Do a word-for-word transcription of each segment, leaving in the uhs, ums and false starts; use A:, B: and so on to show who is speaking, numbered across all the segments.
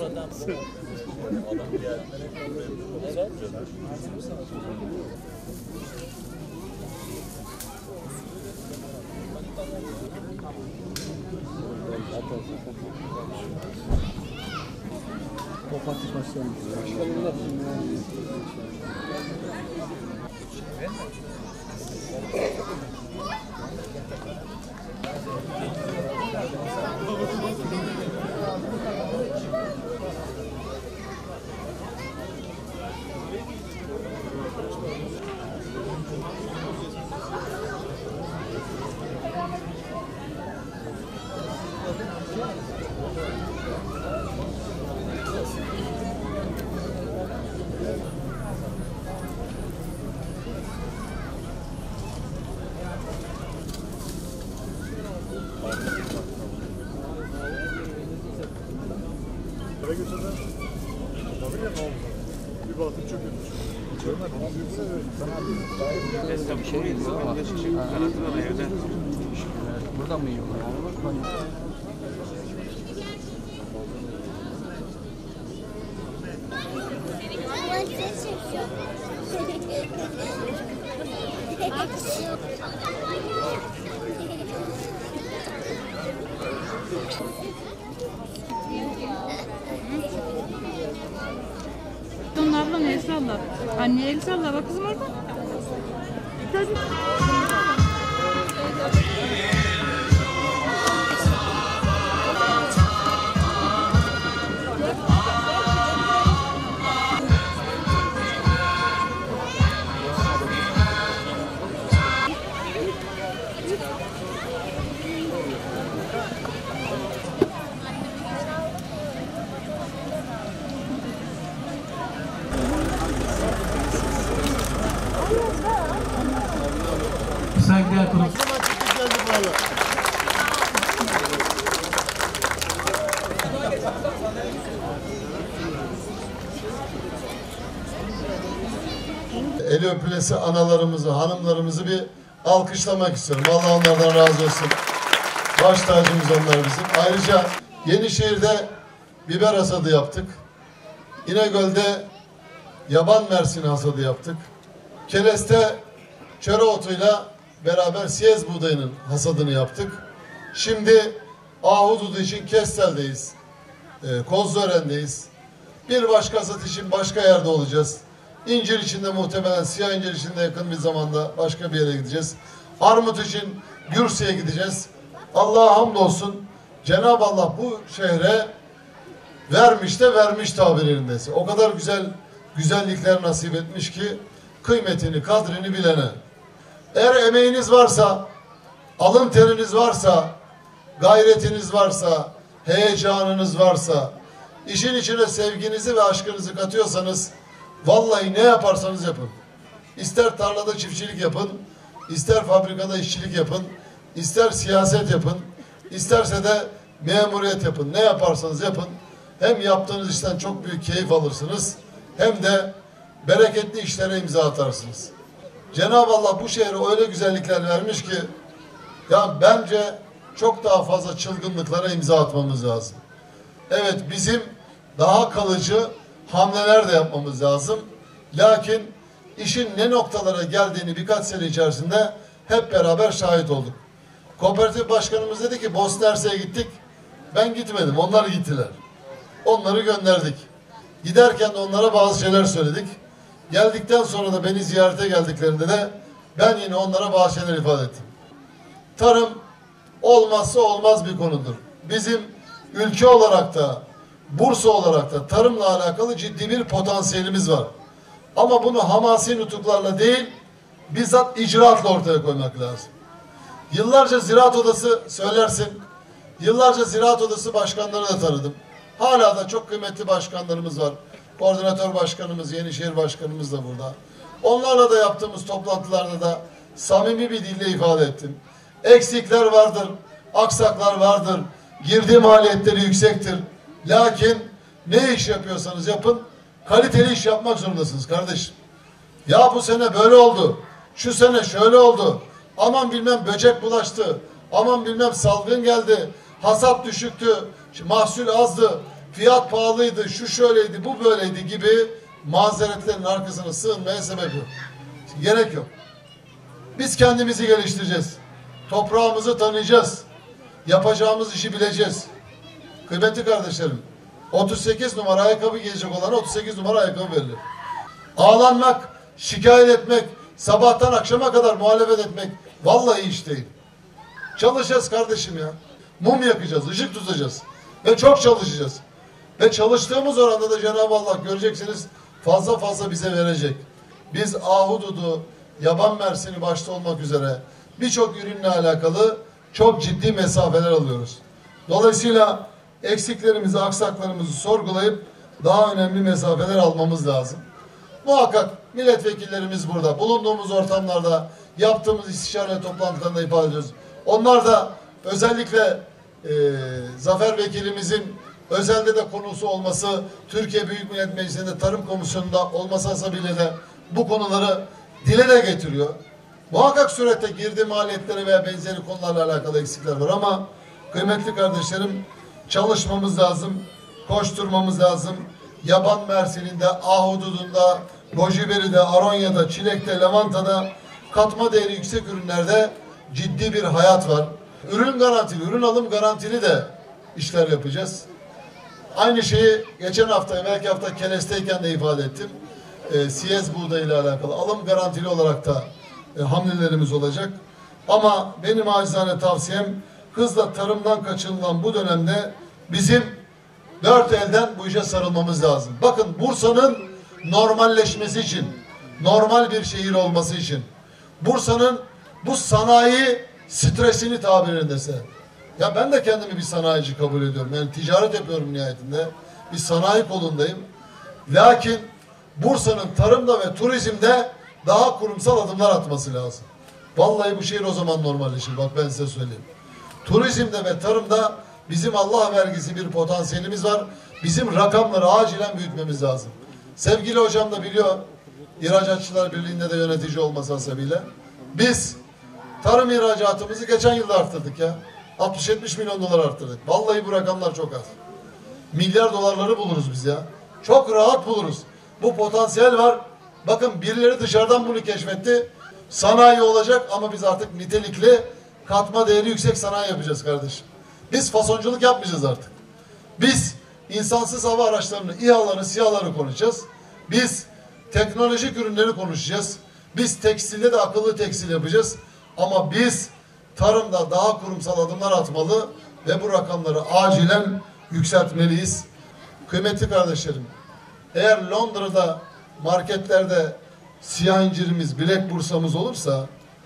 A: Fatih Başkanım. Başkanım
B: Buraya götürdüm. Tabii ya, ne oldu? Bir baktım çok kötü. Görmedim.
C: Destek bir şey değil mi? Kanatına da evde.
A: Burada mı yiyorlar?
D: Onun ablan el salla. Anne el salla. Bak kızım orada. Tabii.
E: Saygıdeğer konuk.
B: Eli öpülesi analarımızı, hanımlarımızı bir alkışlamak istiyorum. Allah onlardan razı olsun. Baş tacımız onlar bizim. Ayrıca Yenişehir'de biber hasadı yaptık. İnegöl'de yaban mersini hasadı yaptık. Keles'te çöre otuyla beraber siyez buğdayının hasadını yaptık. Şimdi ahududu için Kestel'deyiz. E, Kozluören'deyiz. Bir başka hasat için başka yerde olacağız. İncir için de muhtemelen siyah incir için de yakın bir zamanda başka bir yere gideceğiz. Armut için Gürsü'ye gideceğiz. Allah'a hamdolsun Cenab-ı Allah bu şehre vermiş de vermiş tabirlerindeyse. O kadar güzel güzellikler nasip etmiş ki kıymetini, kadrini bilene. Eğer emeğiniz varsa, alın teriniz varsa, gayretiniz varsa, heyecanınız varsa, işin içine sevginizi ve aşkınızı katıyorsanız, vallahi ne yaparsanız yapın. İster tarlada çiftçilik yapın, ister fabrikada işçilik yapın, ister siyaset yapın, isterse de memuriyet yapın. Ne yaparsanız yapın, hem yaptığınız işten çok büyük keyif alırsınız, hem de bereketli işlere imza atarsınız. Cenab-ı Allah bu şehre öyle güzellikler vermiş ki, ya bence çok daha fazla çılgınlıklara imza atmamız lazım. Evet, bizim daha kalıcı hamleler de yapmamız lazım. Lakin işin ne noktalara geldiğini birkaç sene içerisinde hep beraber şahit olduk. Kooperatif başkanımız dedi ki Bosna Hersek'e gittik. Ben gitmedim, onlar gittiler. Onları gönderdik. Giderken de onlara bazı şeyler söyledik. Geldikten sonra da beni ziyarete geldiklerinde de ben yine onlara bazı şeyler ifade ettim. Tarım olmazsa olmaz bir konudur. Bizim ülke olarak da Bursa olarak da tarımla alakalı ciddi bir potansiyelimiz var. Ama bunu hamasi nutuklarla değil, bizzat icraatla ortaya koymak lazım. Yıllarca Ziraat Odası söylersin, yıllarca Ziraat Odası başkanlarını da tanıdım. Hala da çok kıymetli başkanlarımız var. Koordinatör başkanımız, Yenişehir başkanımız da burada. Onlarla da yaptığımız toplantılarda da samimi bir dille ifade ettim. Eksikler vardır, aksaklar vardır, girdi maliyetleri yüksektir. Lakin ne iş yapıyorsanız yapın, kaliteli iş yapmak zorundasınız kardeşim. Ya bu sene böyle oldu, şu sene şöyle oldu, aman bilmem böcek bulaştı, aman bilmem salgın geldi, hasat düşüktü, mahsul azdı. fiyat pahalıydı, şu şöyleydi, bu böyleydi gibi mazeretlerin arkasına sığınmaya sebep yok. Gerek yok. Biz kendimizi geliştireceğiz. Toprağımızı tanıyacağız. Yapacağımız işi bileceğiz. Kıymetli kardeşlerim, otuz sekiz numara ayakkabı giyecek olana otuz sekiz numara ayakkabı verilir. Ağlanmak, şikayet etmek, sabahtan akşama kadar muhalefet etmek vallahi iş değil. Çalışacağız kardeşim ya. Mum yakacağız, ışık tutacağız. Ve çok çalışacağız. Ve çalıştığımız oranda da Cenab-ı Allah göreceksiniz fazla fazla bize verecek. Biz ahududu, yaban mersini başta olmak üzere birçok ürünle alakalı çok ciddi mesafeler alıyoruz. Dolayısıyla eksiklerimizi, aksaklarımızı sorgulayıp daha önemli mesafeler almamız lazım. Muhakkak milletvekillerimiz burada. Bulunduğumuz ortamlarda yaptığımız istişare toplantılarında ifade ediyoruz. Onlar da özellikle e, Zafer Vekilimizin özelde de konusu olması, Türkiye Büyük Millet Meclisi'nde Tarım Komisyonu'nda olması hasebiyle de bu konuları dile de getiriyor. Muhakkak surette girdi maliyetleri veya benzeri konularla alakalı eksikler var ama kıymetli kardeşlerim çalışmamız lazım, koşturmamız lazım. Yaban mersininde, ahududunda, gojiberi'de, aronya'da, çilekte, lavanta'da katma değeri yüksek ürünlerde ciddi bir hayat var. Ürün garantili, ürün alım garantili de işler yapacağız. Aynı şeyi geçen hafta, evvelki hafta Keles'teyken de ifade ettim. E, Siyez buğdayı ile alakalı alım garantili olarak da e, hamlelerimiz olacak. Ama benim acizane tavsiyem hızla tarımdan kaçınılan bu dönemde bizim dört elden bu işe sarılmamız lazım. Bakın Bursa'nın normalleşmesi için, normal bir şehir olması için, Bursa'nın bu sanayi stresini tabirindeyse, ya ben de kendimi bir sanayici kabul ediyorum. Yani ticaret yapıyorum nihayetinde. Bir sanayi kolundayım. Lakin Bursa'nın tarımda ve turizmde daha kurumsal adımlar atması lazım. Vallahi bu şehir o zaman normalleşir. Bak ben size söyleyeyim. Turizmde ve tarımda bizim Allah vergisi bir potansiyelimiz var. Bizim rakamları acilen büyütmemiz lazım. Sevgili hocam da biliyor, İhracatçılar Birliği'nde de yönetici olması hasebiyle. Biz tarım ihracatımızı geçen yılda arttırdık ya. altmış yetmiş milyon dolar arttırdık. Vallahi bu rakamlar çok az. Milyar dolarları buluruz biz ya. Çok rahat buluruz. Bu potansiyel var. Bakın birileri dışarıdan bunu keşfetti. Sanayi olacak ama biz artık nitelikli katma değeri yüksek sanayi yapacağız kardeşim. Biz fasonculuk yapmayacağız artık. Biz insansız hava araçlarını, İHA'ları, SİHA'ları konuşacağız. Biz teknolojik ürünleri konuşacağız. Biz tekstilde de akıllı tekstil yapacağız. Ama biz tarımda daha kurumsal adımlar atmalı ve bu rakamları acilen yükseltmeliyiz. Kıymetli kardeşlerim, eğer Londra'da marketlerde siyah incirimiz, bilek bursamız olursa,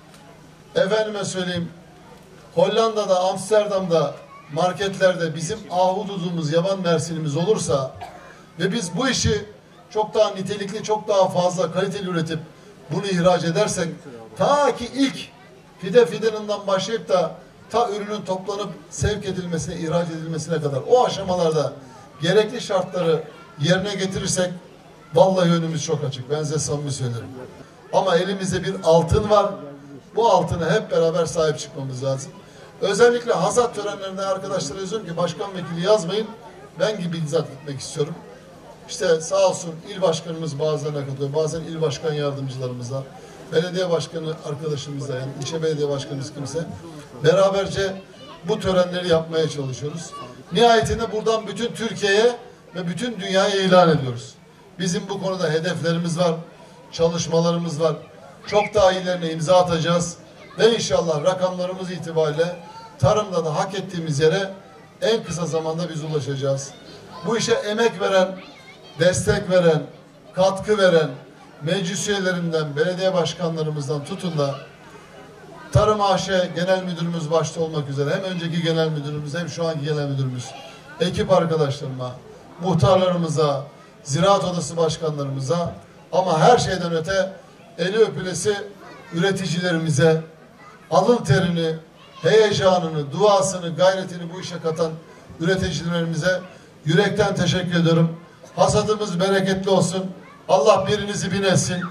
B: efendime söyleyeyim, Hollanda'da, Amsterdam'da marketlerde bizim ahududumuz, yaban mersinimiz olursa ve biz bu işi çok daha nitelikli, çok daha fazla kaliteli üretip bunu ihraç edersek, ta ki ilk fide fidanından başlayıp da ta ürünün toplanıp sevk edilmesine, ihraç edilmesine kadar o aşamalarda gerekli şartları yerine getirirsek vallahi önümüz çok açık. Ben size samimi söylerim. Ama elimizde bir altın var. Bu altına hep beraber sahip çıkmamız lazım. Özellikle hasat törenlerinde arkadaşlara diyorum ki başkan vekili yazmayın. Ben gibi bizzat gitmek istiyorum. İşte sağ olsun il başkanımız bazılarına katılıyor. Bazen il başkan yardımcılarımıza, belediye başkanı arkadaşımızla, yani ilçe belediye başkanımız kimse, beraberce bu törenleri yapmaya çalışıyoruz. Nihayetinde buradan bütün Türkiye'ye ve bütün dünyaya ilan ediyoruz. Bizim bu konuda hedeflerimiz var, çalışmalarımız var. Çok daha iyilerine imza atacağız. Ve inşallah rakamlarımız itibariyle tarımda da hak ettiğimiz yere en kısa zamanda biz ulaşacağız. Bu işe emek veren, destek veren, katkı veren meclis üyelerinden, belediye başkanlarımızdan tutun da Tarım A Ş Genel Müdürümüz başta olmak üzere hem önceki genel müdürümüz hem şu anki genel müdürümüz, ekip arkadaşlarıma, muhtarlarımıza, Ziraat Odası başkanlarımıza ama her şeyden öte eli öpülesi üreticilerimize, alın terini, heyecanını, duasını, gayretini bu işe katan üreticilerimize yürekten teşekkür ediyorum. Hasadımız bereketli olsun. Allah birinizi bin etsin.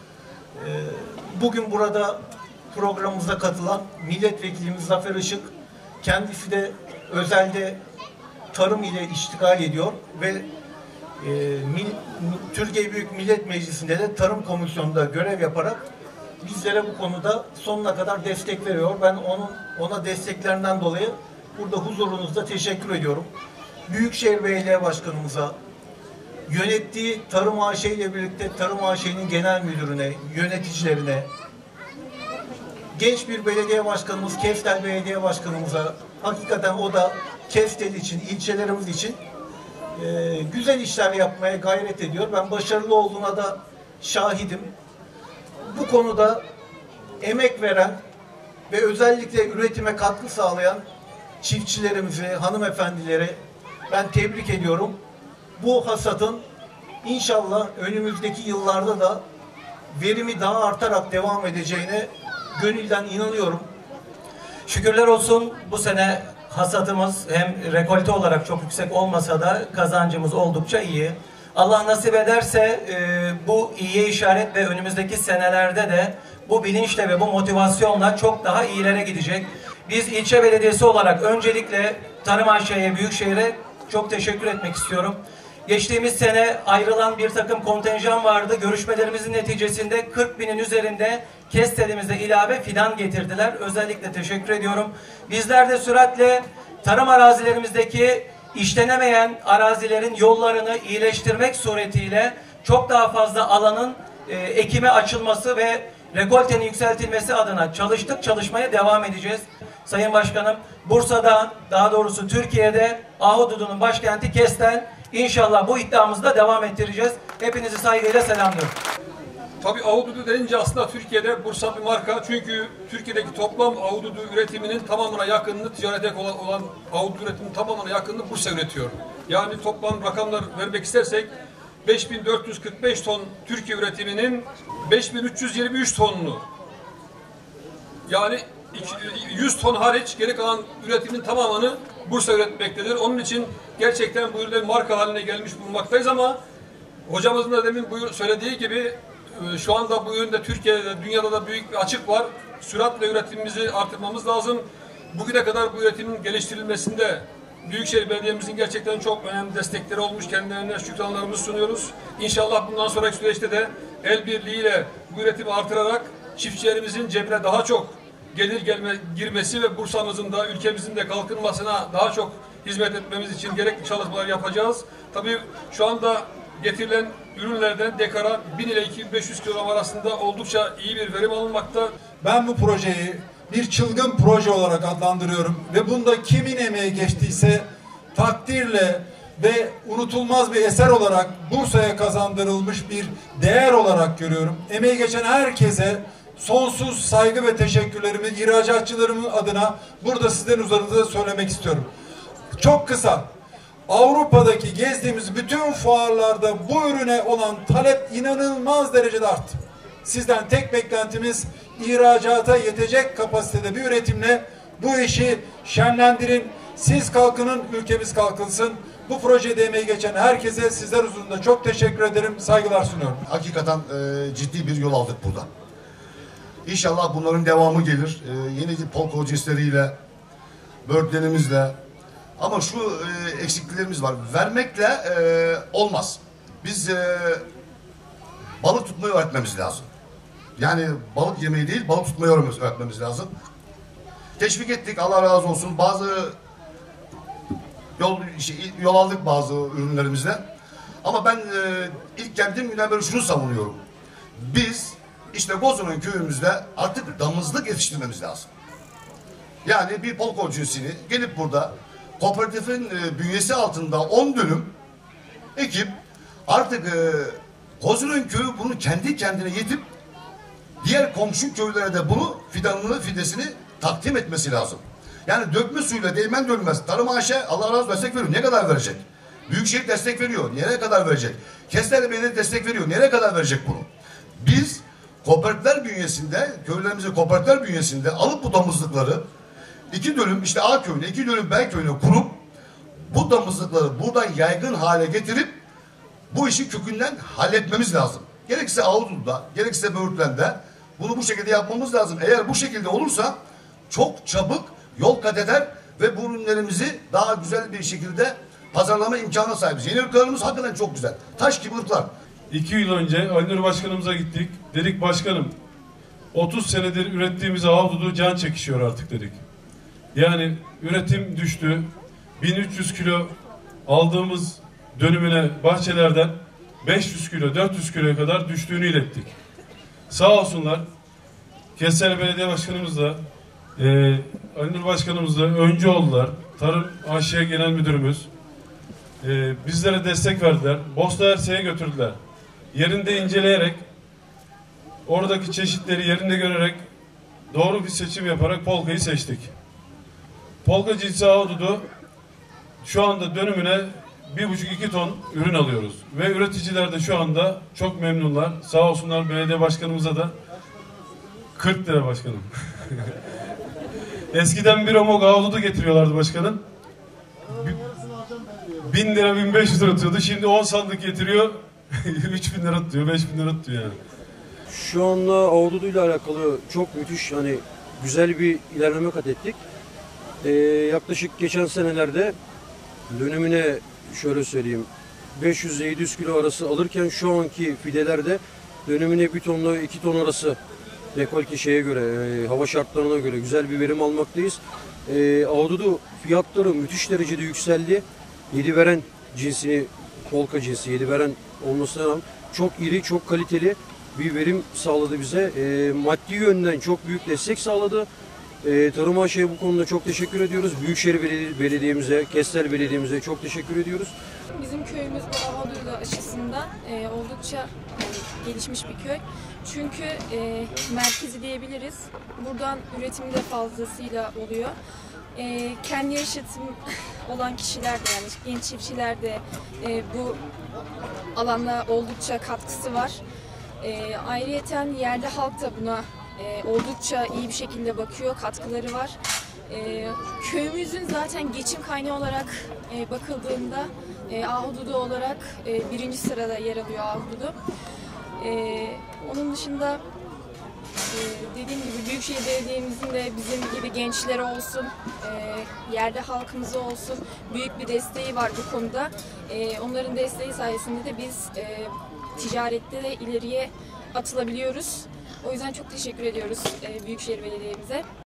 F: Bugün burada programımıza katılan milletvekilimiz Zafer Işık, kendisi de özelde tarım ile iştigal ediyor ve e, Mil, Türkiye Büyük Millet Meclisi'nde de Tarım Komisyonu'nda görev yaparak bizlere bu konuda sonuna kadar destek veriyor. Ben onun ona desteklerinden dolayı burada huzurunuzda teşekkür ediyorum. Büyükşehir Belediye Başkanımıza, yönettiği Tarım A Ş ile birlikte Tarım A Ş'nin genel müdürüne, yöneticilerine, genç bir belediye başkanımız Keftel Belediye Başkanımıza, hakikaten o da Keftel için, ilçelerimiz için e, güzel işler yapmaya gayret ediyor. Ben başarılı olduğuna da şahidim. Bu konuda emek veren ve özellikle üretime katkı sağlayan çiftçilerimizi, hanımefendileri ben tebrik ediyorum. Bu hasatın inşallah önümüzdeki yıllarda da verimi daha artarak devam edeceğine gönülden inanıyorum.
G: Şükürler olsun bu sene hasatımız hem rekolte olarak çok yüksek olmasa da kazancımız oldukça iyi. Allah nasip ederse e, bu iyiye işaret ve önümüzdeki senelerde de bu bilinçle ve bu motivasyonla çok daha iyilere gidecek. Biz ilçe belediyesi olarak öncelikle Tarım A Ş'ye, Büyükşehir'e çok teşekkür etmek istiyorum. Geçtiğimiz sene ayrılan bir takım kontenjan vardı. Görüşmelerimizin neticesinde kırk binin üzerinde Kestel'imize ilave fidan getirdiler. Özellikle teşekkür ediyorum. Bizler de süratle tarım arazilerimizdeki işlenemeyen arazilerin yollarını iyileştirmek suretiyle çok daha fazla alanın e, ekime açılması ve rekoltenin yükseltilmesi adına çalıştık, çalışmaya devam edeceğiz. Sayın Başkanım, Bursa'da, daha doğrusu Türkiye'de Ahududunun başkenti Kestel. İnşallah bu iddiamızı da devam ettireceğiz. Hepinizi saygıyla selamlıyorum.
H: Tabii ahududu denince aslında Türkiye'de Bursa bir marka. Çünkü Türkiye'deki toplam ahududu üretiminin tamamına yakınını ticarete olan, olan ahududu üretiminin tamamına yakınını Bursa üretiyor. Yani toplam rakamlar vermek istersek beş bin dört yüz kırk beş ton Türkiye üretiminin beş bin üç yüz yirmi üç tonunu, yani yüz ton hariç geri kalan üretimin tamamını Bursa üretmektedir. Onun için gerçekten bu ürünler marka haline gelmiş bulunmaktayız ama hocamızın da demin buyur, söylediği gibi şu anda bu üründe Türkiye'de, dünyada da büyük bir açık var. Süratle üretimimizi artırmamız lazım. Bugüne kadar bu üretimin geliştirilmesinde Büyükşehir Belediye'mizin gerçekten çok önemli destekleri olmuş. Kendilerine şükranlarımızı sunuyoruz. İnşallah bundan sonraki süreçte de el birliğiyle bu üretimi artırarak çiftçilerimizin cebine daha çok gelir gelme, girmesi ve Bursa'mızın da ülkemizin de kalkınmasına daha çok hizmet etmemiz için gerekli çalışmalar yapacağız. Tabii şu anda getirilen ürünlerden dekara bin ile iki bin beş yüz kilogram arasında oldukça iyi bir verim alınmakta.
I: Ben bu projeyi bir çılgın proje olarak adlandırıyorum ve bunda kimin emeği geçtiyse takdirle ve unutulmaz bir eser olarak Bursa'ya kazandırılmış bir değer olarak görüyorum. Emeği geçen herkese sonsuz saygı ve teşekkürlerimi ihracatçılarımın adına burada sizlerin huzurunuzda söylemek istiyorum. Çok kısa. Avrupa'daki gezdiğimiz bütün fuarlarda bu ürüne olan talep inanılmaz derecede arttı. Sizden tek beklentimiz ihracata yetecek kapasitede bir üretimle bu işi şenlendirin. Siz kalkının, ülkemiz kalkınsın. Bu projede emeği geçen herkese sizler huzurunda çok teşekkür ederim. Saygılar sunuyorum.
B: Hakikaten e, ciddi bir yol aldık burada. İnşallah bunların devamı gelir. E, yeni polko cinsleriyle, böğürtlerimizle. Ama şu e, eksikliklerimiz var. Vermekle e, olmaz. Biz e, balık tutmayı öğretmemiz lazım. Yani balık yemeği değil, balık tutmayı öğretmemiz lazım. Teşvik ettik, Allah razı olsun. Bazı yol, yol aldık bazı ürünlerimizle. Ama ben e, ilk geldiğim günden beri şunu savunuyorum. Biz işte Bozun'un köyümüzde artık damızlık yetiştirmemiz lazım. Yani bir polko cinsini gelip burada kooperatifin e, bünyesi altında on dönüm ekip artık e, Bozun'un köyü bunu kendi kendine yetip diğer komşu köylere de bunu fidanını, fidesini takdim etmesi lazım. Yani dökme suyla değmen dönmez. Tarım A Ş Allah razı olsun destek veriyor. Ne kadar verecek? Büyükşehir destek veriyor. Nereye kadar verecek? Kestel Belediye destek veriyor. Nereye kadar verecek bunu? Biz kooperatifler bünyesinde, köylerimizi kooperatifler bünyesinde alıp bu damızlıkları iki dönüm işte A köyüne, iki dönüm B köyüne kurup bu damızlıkları buradan yaygın hale getirip bu işi kökünden halletmemiz lazım. Gerekse Ahududu'da, gerekse Böğürtlen'de bunu bu şekilde yapmamız lazım. Eğer bu şekilde olursa çok çabuk yol kat eder
J: ve bu ürünlerimizi daha güzel bir şekilde pazarlama imkanına sahibiz. Yeni ırklarımız hakikaten çok güzel. Taş gibi ırklar.
K: İki yıl önce Ali Nur Başkanımıza gittik. Dedik başkanım otuz senedir ürettiğimiz ahududu can çekişiyor artık dedik. Yani üretim düştü. bin üç yüz kilo aldığımız dönümüne bahçelerden beş yüz kilo, dört yüz kiloya kadar düştüğünü ilettik. Sağ olsunlar. Kestane Belediye Başkanımız da e, Ali Nur Başkanımız da öncü oldular. Tarım A Ş Genel Müdürümüz e, bizlere destek verdiler. Bosna Hersek'e götürdüler. Yerinde inceleyerek oradaki çeşitleri yerinde görerek doğru bir seçim yaparak polkayı seçtik. Polka cinsi ahududu şu anda dönümüne bir buçuk iki ton ürün alıyoruz. Ve üreticiler de şu anda çok memnunlar. Sağ olsunlar belediye başkanımıza da kırk lira başkanım. Eskiden bir omok ahududu getiriyorlardı başkanım. bin lira bin beş yüz lira tutuyordu. Şimdi on sandık getiriyor. üç bin lira tutuyor, beş bin lira tutuyor yani.
L: Şu anda ahududu ile alakalı çok müthiş hani güzel bir ilerleme kat ettik. Ee, yaklaşık geçen senelerde dönümüne şöyle söyleyeyim beş yüz ile yedi yüz kilo arası alırken şu anki fidelerde dönümüne bir tonla iki ton arası rekolte şeye göre e, hava şartlarına göre güzel bir verim almaktayız. E, ahududu fiyatları müthiş derecede yükseldi. Yedi veren cinsini polka cinsi yedi veren olmasına rağmen çok iri çok kaliteli bir verim sağladı bize. E, maddi yönden çok büyük destek sağladı. E, Tarım A Ş'ye bu konuda çok teşekkür ediyoruz. Büyükşehir Belediye'mize, Kestel Belediye'mize çok teşekkür ediyoruz.
M: Bizim köyümüz bu ahududu aşısında e, oldukça yani, gelişmiş bir köy. Çünkü e, merkezi diyebiliriz. Buradan üretim de fazlasıyla oluyor. E, kendi yaşatım olan kişiler de yani genç çiftçiler de e, bu alanda oldukça katkısı var. E, ayrıyeten yerli halk da buna e, oldukça iyi bir şekilde bakıyor, katkıları var. E, köyümüzün zaten geçim kaynağı olarak e, bakıldığında e, ahududu olarak e, birinci sırada yer alıyor ahududu. E, onun dışında e, dediğim gibi Büyükşehir Belediye'mizin de bizim gibi gençleri olsun, e, yerli halkımıza olsun büyük bir desteği var bu konuda. E, onların desteği sayesinde de biz e, ticarette de ileriye atılabiliyoruz. O yüzden çok teşekkür ediyoruz e, Büyükşehir Belediye'mize.